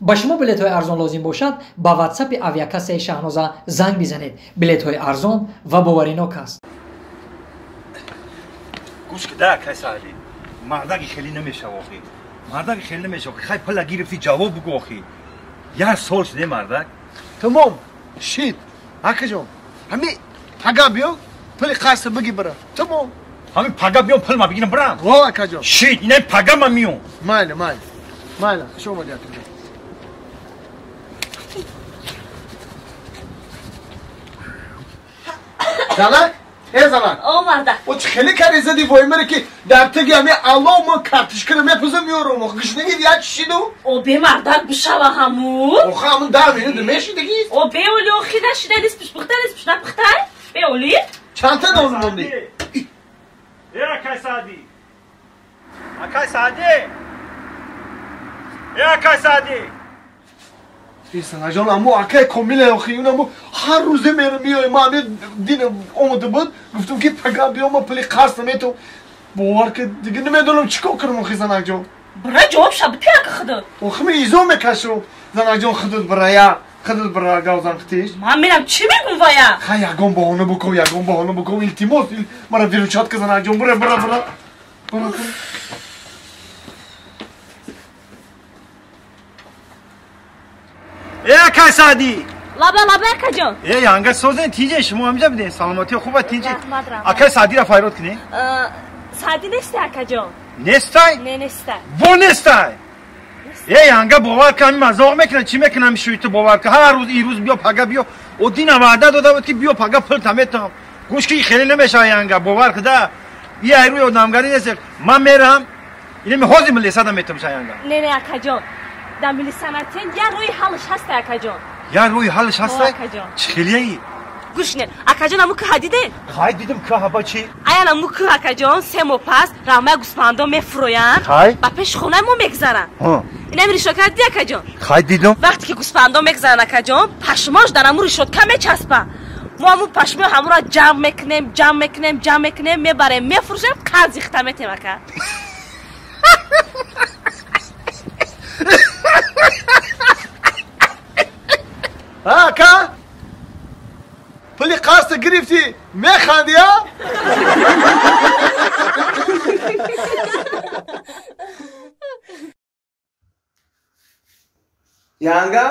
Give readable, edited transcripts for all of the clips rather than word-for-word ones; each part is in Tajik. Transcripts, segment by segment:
ба шумо билетҳои арзон лозим бошад ба ватсапи авиакассаи Шаҳноза занг бизанед. Билетҳои арзон ва боваринок аст. گوش که ده کسی علی مردگی خیلی نمیشه واقعی مردگی خیلی نمیشه خیلی پلا گرفتی جواب بگو آخی یه سال شده مردگ تمام شید اکا جان همین پگا بیو پلی قرص بگی برا تمام همین پگا بیام پل ما بگیرم برم وا اکا جان شید اینه پگا من میام مایله شما دیگه زنک زنک اومده o خیلی کاری زدی وای مره که در تگی همه الله ما کارتش کنم میپزم میارم و گشنگی دیگه چیدو او به مردک بشوا همون او همون در میاد میشی دیگه او به اولی خیلی شده نیست پیش بخته به اولی چند تا دارم موندی اکای سعدی ایسان جان امو اکای کامله آخی اونمو هر روزه میای ما همه دین اومده بود گفتم که پگا بیام پلی قرص نمیتو باور که دیگه نمیدونم چیکار کنم آخی زنک جان برای جواب شبتی اکا خدا آخی می ایزو میکشم زنک جان خودت برای گوزن ختیش من میرم چی میگم وایا خیلی یکم بهانه بکن التماس مرا ویروچات که زنک جان برا اکای سعدی لابه اکا جان یانگه سوزن تیجه شما همجا بدین سلامتی خوبه تیجه اکای سعدی را فایرات کنی سعدی نیستی اکا جان نستای نه نیستی بو نستای یانگه باور کنم مزاق میکنه چی میکنم شوی تو باور که هر روز این روز بیا پگا بیا او دین وعده داده بود که بیا پگا پل تمیتم گوش که خیلی نمیشه یانگه باور که ده یه ایروی آدمگری نیست من میرم اینم حوزی ملی صدام میتم یانگه نه اکا جان دمیلی سنتین یا روی حالش هست اکا جان یا روی حالش هست چخیلیه گوش نه اکا جان امو که دیده خواهی دیدم که هبا چی ایان امو که اکا جان سه مو پس رامه گوسپاندا میفروین با پیش خونه مو میگذارن اینم ریشوکت دی اکا جان خواهی دیدم وقتی که گوسپاندا میگذارن اکا جان پشماش در امو ریشوکه میچسبه ما امو پشمه همو را جمع میکنیم میبریم میفروشیم قرض ختمتیم اکا اکا پلی قرص گرفتی میخندی ها یانگا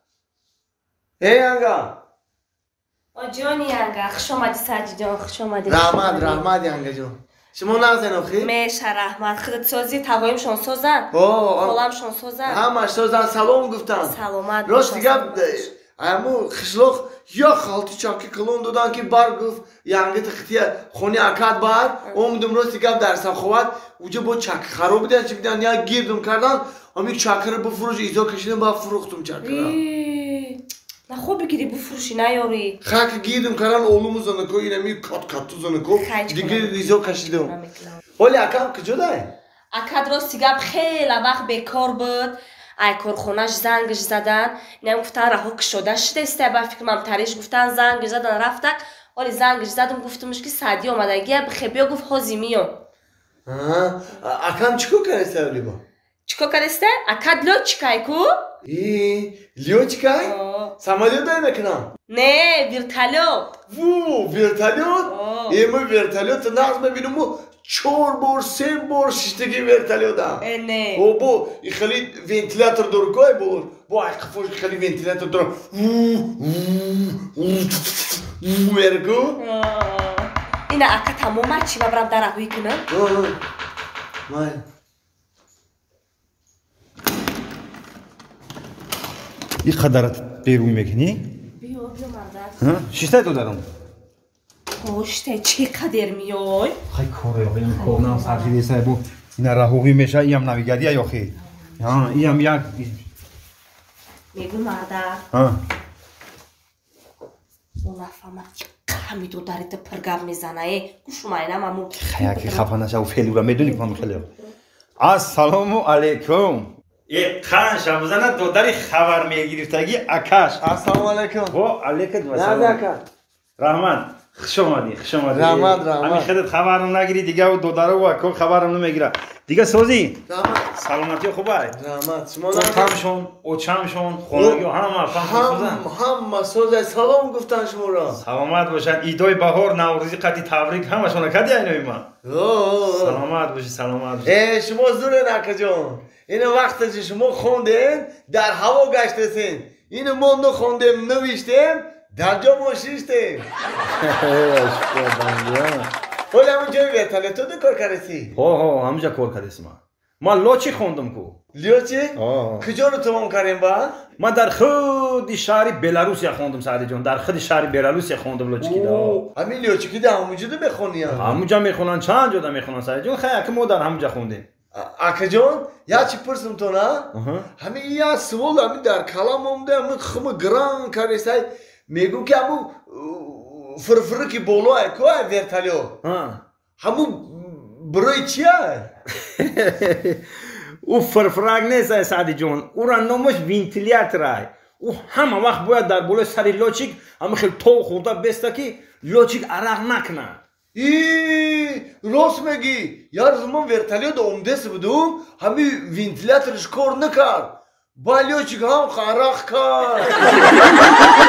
یانگا جان یانگا خوش آمدی ساجی جان خوش آمدی رحمت یانگا جان شما نازن اخی میشه رحمت خودت سازی توایم شون سازن خالم شون سازن همش سازن سلام گفتن سلامت راست دیگه امو خشلوخ یا خالتی چاکی کلون دادن که بار گفت یانگه تختیه خونی اکاد بار اومدم راست دیگه درسم خواد اوجا با چاک خراب بدن چی بدن یا گیردم کردن امی چاکر رو بفروش ایزا کشیدم با فروختم چاکر نه خوب بگیری بفروشی نیاری خاک گیردم کردن اولمو زنکو اینه می کات زنکو دیگه ایزا کشیدم ولی اکام کجا دای؟ اکاد راست دیگه خیلی وقت بیکار بود ای کارخونه‌اش زنگش زدن اینم گفتن رها شده است با فکر من تریش گفتن زنگش زدن رفتن ولی زنگش زدم گفتمش که سعدی اومده گه بیا گفت حاضی میام اکام چیکو کرسته ولی با چیکو کرسته اکاد لو چیکای کو لیو چیکای سامالیو دای میکنم نه ویرتالیوت ویرتالیوت ایمو ویرتالیوت ناز ببینم 4 بار 3 بار شیشتگی ورتالیوت نه او بو خیلی ونتیلاتور دور کوی بو قفوش خیلی ونتیلاتور دور ورگو اینا اکا تمام چی برام در راهی کنم مای این خدرت بیرون میکنی بیا مرد شیشته تو دارم پشته چقدر میای؟ خیلی کاره این کارنام سرخیده سه بو این راهوی میشه ایم نویگردی یا خی ایم یک میگو مرده اون افهمه همین دو دارید پرگم میزنه گوشو ماینم امو خیلی خفه نشه و فعلی را میدونی که من خیلی السلام علیکم یک خان شمزنه دو داری خبر میگیرفتگی اکاش السلام علیکم و علیکم السلام رحمان خوش آمدی خوش آمدی رحمت همین خودت خبرم نگیری دیگه و دوداره و کو خبرم نمیگیره دیگه سوزی رحمت سلامتی خوبه رحمت شما اوچمشون اوچمشون خونگی و همه هم سوزه سلام گفتن شما را سلامت باشن ایدای بهار نوروزی قدی تبریک همشون کدی اینوی ما سلامت باشی سلامت باشی شما زور نکه جان این وقت شما خوندین در هوا گشتسین این ما نخوندیم نوشتیم در جا ما شیشتیم ولی همون جای ورتاله تو دو کار کردی؟ همونجا کار کردیم ما لوچی خوندم کو لیوچی؟ کجا رو تمام کردیم با؟ ما در خود شهر بلاروسیا خوندم سعدی جان در خود شهر بلاروسیا خوندم لوچکی دا همین لوچکی دا همونجا ده بخونی همونجا میخونن چند جا میخونن سعدی جان خیلی که ما در همونجا خوندیم اکا جان یا چی پرسم تو نه؟ همین یا سوال همین در کلام اومده همین خم گران کردی میگو که همون فرفره که بولوه که ورتالیو همون برای چیه؟ او فرفرگ نیست سعدی جان او را نامش وینتیلیاتر او همه وقت باید در بالای سری لوچیک همه خیلی تو خورده بسته که لوچیک عرق نکنه راست میگی یار زمان ورتالیو دا اومدست بودم همین وینتیلیاترش کار نکرد با لوچیک هم عرق کرد